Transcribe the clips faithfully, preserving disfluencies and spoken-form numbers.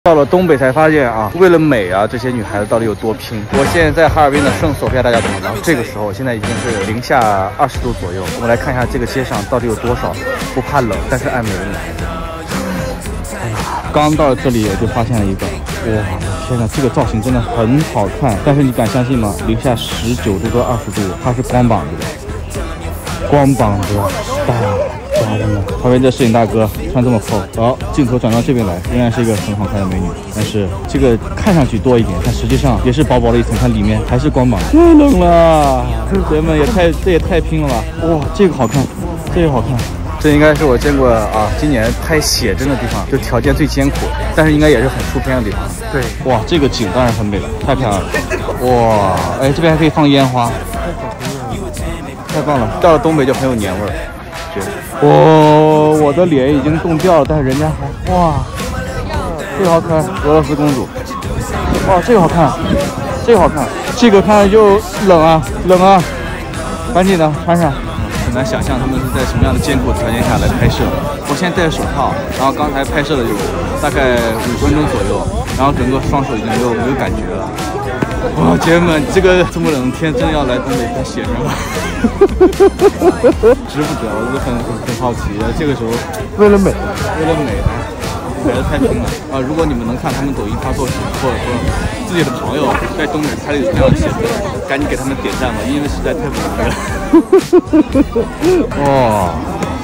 到了东北才发现啊，为了美啊，这些女孩子到底有多拼。我现在在哈尔滨的圣索菲亚大教堂，然后这个时候现在已经是零下二十度左右。我们来看一下这个街上到底有多少不怕冷但是爱美的女孩子。哎呀，刚到这里我就发现了一个，哇，天哪，这个造型真的很好看。但是你敢相信吗？零下十九度到二十度，它是光膀子的，光膀子，大。家人们，旁边这摄影大哥穿这么厚，好，镜头转到这边来，仍然是一个很好看的美女，但是这个看上去多一点，但实际上也是薄薄的一层，看里面还是光膀。太冷了，同学们也太这也太拼了吧！哇，这个好看，这个好看，这应该是我见过啊，今年拍写真的地方，就条件最艰苦，但是应该也是很出片的地方。对，哇，这个景当然很美了，太漂亮了。哇，哎，这边还可以放烟花，太棒了！到了东北就很有年味儿。我、哦、我的脸已经冻掉了，但是人家还哇，这个好可爱，俄罗斯公主。哇，这个好看，这个好看，这个看着就冷啊冷啊，赶紧的穿上。很难想象他们是在什么样的艰苦条件下来拍摄。我现在戴着手套，然后刚才拍摄了有大概五分钟左右，然后整个双手已经没有没有感觉了。哇，姐妹们，这个这么冷的天，真的要来东北拍写真吗？值不值？我就很很很好奇。这个时候，为了美，为了美，美的太拼了啊！如果你们能看他们抖音发作品，或者说自己的朋友在东北拍了有这样的写真，赶紧给他们点赞吧，因为实在太不容易了。哇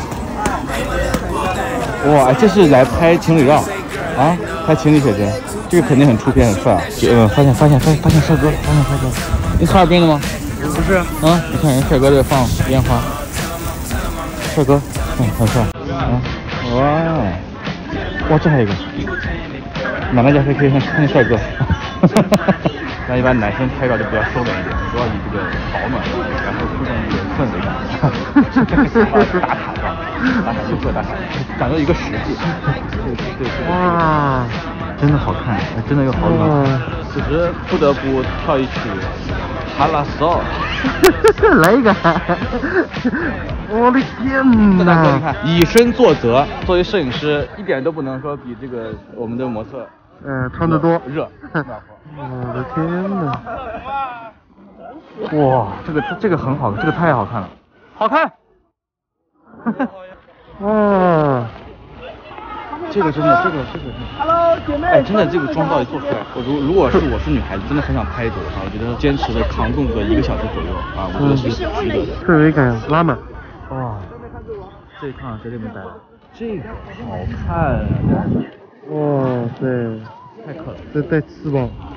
哇，这是来拍情侣照啊？拍情侣写真。这个肯定很出片很帅啊！呃，发现发现发现发现帅哥了，发现帅哥了！你哈尔滨的吗？不是。啊，你看人帅哥在放烟花，帅哥，嗯，很帅。啊，哇，哇，这还有一个，哪个家可以可以看看见帅哥？那一般男生拍照就比较收敛一点，主要以这个保暖，然后注重这个氛围感。打卡照，打卡就特打卡，讲究一个实际。对对对。哇。真的好看，真的又好冷。此时不得不跳一曲《哈拉骚》，来一个！我的天哪！大哥，你看，以身作则。作为摄影师，一点都不能说比这个我们的模特，嗯，穿得多热。我的天哪！哇，这个这个很好，这个太好看了，好看。哇！这个真的，这个这个，Hello， 姐妹，哎，真的这个妆到底做出来，我如如果是我是女孩子，真的很想拍一朵啊！我觉得坚持的扛动个一个小时左右啊，我觉得是值得。氛围感拉满。哇，这一趟绝对没白来。这个好看啊！哇塞，太可了，这带翅膀。